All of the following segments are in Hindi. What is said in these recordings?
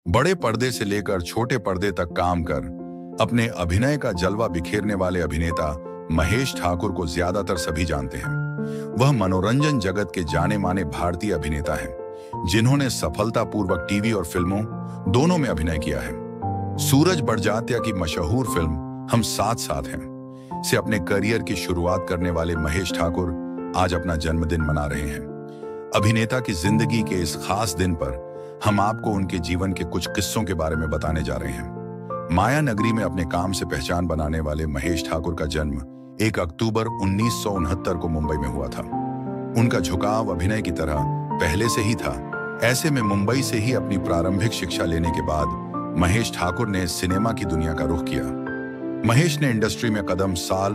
बड़े पर्दे से लेकर छोटे पर्दे तक काम कर अपने अभिनय का जलवा बिखेरने वाले अभिनेता महेश ठाकुर को ज्यादातर सभी जानते हैं। वह मनोरंजन जगत के जाने माने भारतीय अभिनेता हैं, जिन्होंने सफलतापूर्वक टीवी और फिल्मों दोनों में अभिनय किया है। सूरज बड़जात्या की मशहूर फिल्म हम साथ साथ हैं से अपने करियर की शुरुआत करने वाले महेश ठाकुर आज अपना जन्मदिन मना रहे हैं। अभिनेता की जिंदगी के इस खास दिन पर हम आपको उनके जीवन के कुछ किस्सों के बारे में बताने जा रहे हैं। माया नगरी में अपने काम से पहचान बनाने वाले महेश ठाकुर का जन्म 1 अक्टूबर 1969 को मुंबई में हुआ था। उनका झुकाव अभिनय की तरह पहले से ही था। ऐसे में मुंबई से ही अपनी प्रारंभिक शिक्षा लेने के बाद महेश ठाकुर ने सिनेमा की दुनिया का रुख किया। महेश ने इंडस्ट्री में कदम साल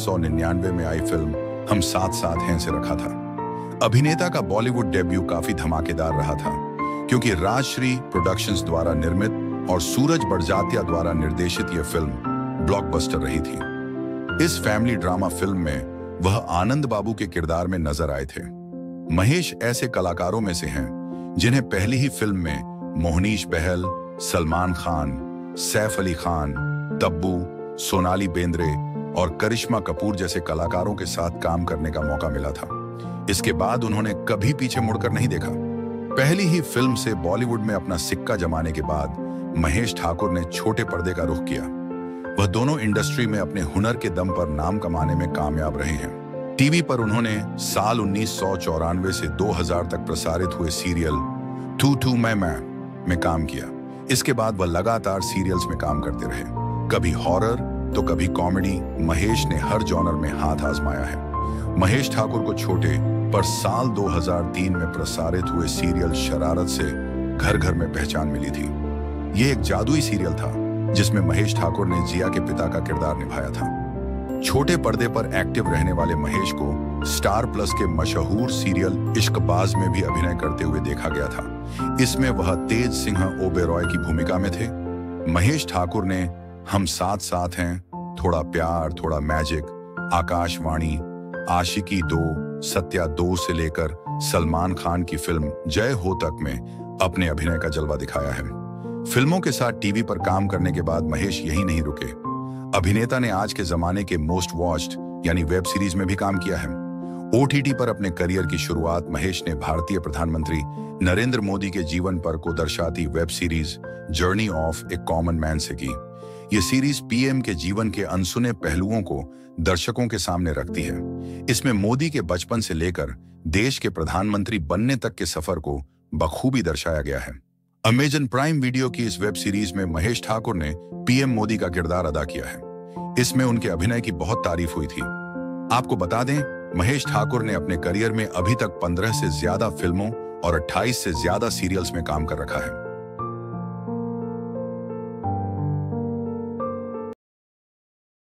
1999 में आई फिल्म हम साथ साथ हैं से रखा था। अभिनेता का बॉलीवुड डेब्यू काफी धमाकेदार रहा था, क्योंकि राजश्री प्रोडक्शंस द्वारा निर्मित और सूरज बड़जात्या द्वारा निर्देशित यह फिल्म ब्लॉकबस्टर रही थी। इस फैमिली ड्रामा फिल्म में वह आनंद बाबू के किरदार में नजर आए थे। महेश ऐसे कलाकारों में से हैं जिन्हें पहली ही फिल्म में मोहनीश बहल, सलमान खान, सैफ अली खान, तब्बू, सोनाली बेंद्रे और करिश्मा कपूर जैसे कलाकारों के साथ काम करने का मौका मिला था। इसके बाद उन्होंने कभी पीछे मुड़कर नहीं देखा। पहली ही फिल्म से बॉलीवुड में अपना सिक्का जमाने के बाद महेश ठाकुर ने छोटे पर्दे का रुख किया। वह दोनों इंडस्ट्री में अपने हुनर के दम पर नाम कमाने में कामयाब रहे हैं। टीवी पर उन्होंने साल 1994 से 2000 तक प्रसारित हुए सीरियल तू तू मैं में काम किया। इसके बाद वह लगातार सीरियल्स में काम करते रहे, कभी हॉरर तो कभी कॉमेडी। महेश ने हर जॉनर में हाथ आजमाया है। महेश ठाकुर को छोटे पर साल 2003 में प्रसारित हुए सीरियल शरारत से घर घर में पहचान मिली थी। यह एक जादुई सीरियल था जिसमें महेश ठाकुर ने जिया के पिता का किरदार निभाया था। छोटे पर्दे पर एक्टिव रहने वाले महेश को स्टार प्लस के मशहूर सीरियल इश्कबाज में भी अभिनय करते हुए देखा गया था। इसमें वह तेज सिंह ओबेरॉय की भूमिका में थे। महेश ठाकुर ने हम साथ साथ हैं, थोड़ा प्यार थोड़ा मैजिक, आकाशवाणी, आशिकी 2, सत्या 2 से लेकर सलमान खान की फिल्म जय हो तक में अपने अभिनय का जलवा दिखाया है। फिल्मों के साथ टीवी पर काम करने के बाद महेश यही नहीं रुके। अभिनेता ने आज के जमाने के मोस्ट वॉच्ड यानी वेब सीरीज में भी काम किया है। ओटीटी पर अपने करियर की शुरुआत महेश ने भारतीय प्रधानमंत्री नरेंद्र मोदी के जीवन पर को दर्शाती web series journey of a common man से की। यह सीरीज पीएम के जीवन के अनसुने पहलुओं को दर्शकों के सामने रखती है। इसमें मोदी के बचपन से लेकर देश के प्रधानमंत्री बनने तक के सफर को बखूबी दर्शाया गया है। अमेजन प्राइम वीडियो की इस वेब सीरीज में महेश ठाकुर ने पीएम मोदी का किरदार अदा किया है। इसमें उनके अभिनय की बहुत तारीफ हुई थी। आपको बता दें, महेश ठाकुर ने अपने करियर में अभी तक 15 से ज्यादा फिल्मों और 28 से ज्यादा सीरियल्स में काम कर रखा है।